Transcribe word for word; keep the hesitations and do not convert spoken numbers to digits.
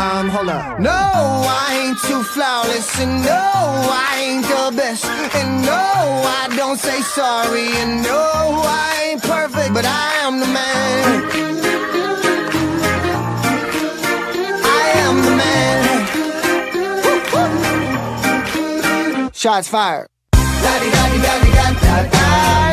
Um, hold up. No, I ain't too flawless, and no, I ain't the best, and no, I don't say sorry, and no, I ain't perfect, but I am the man. I am the man. Woo, woo. Shots fired. Da-di-da-di-da-di-da-da-da.